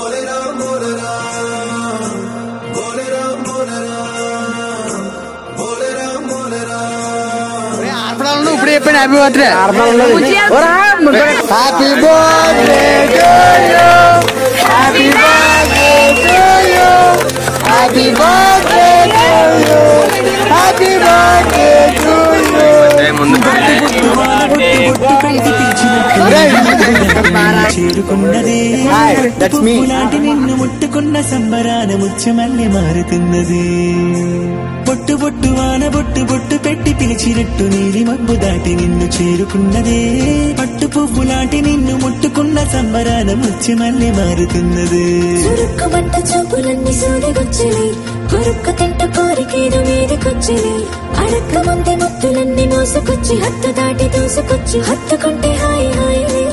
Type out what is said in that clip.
ఇప్పుడు చెప్పండి happy birthday. Happy birthday to you, happy birthday to you, happy birthday to you, happy birthday to you. చేరుకున్నది లాంటి నిన్ను ముట్టుకున్న సంబరాన ముచ్చమల్లి మారుతున్నది. బొట్టు బొట్టు వాన బొట్టు బొట్టు పెట్టి పిలిచినట్టు నీలి మబ్బు దాటి నిన్ను చేరుకున్నదే. పట్టు పువ్వు లాంటి నిన్ను ముట్టుకున్న సంబరాన ముచ్చమల్లి మారుతున్నది. చురుక్కుమంట చూపులన్నీ సూదిగొచ్చిలి, కొరుక్క తింట కోరికేదు మీదికొచ్చిలి. అడక్క ముందే ముత్తులన్నీ మోసుకొచ్చి హత్తు దాటి దూసుకొచ్చి హత్తుకుంటే హాయి హాయి.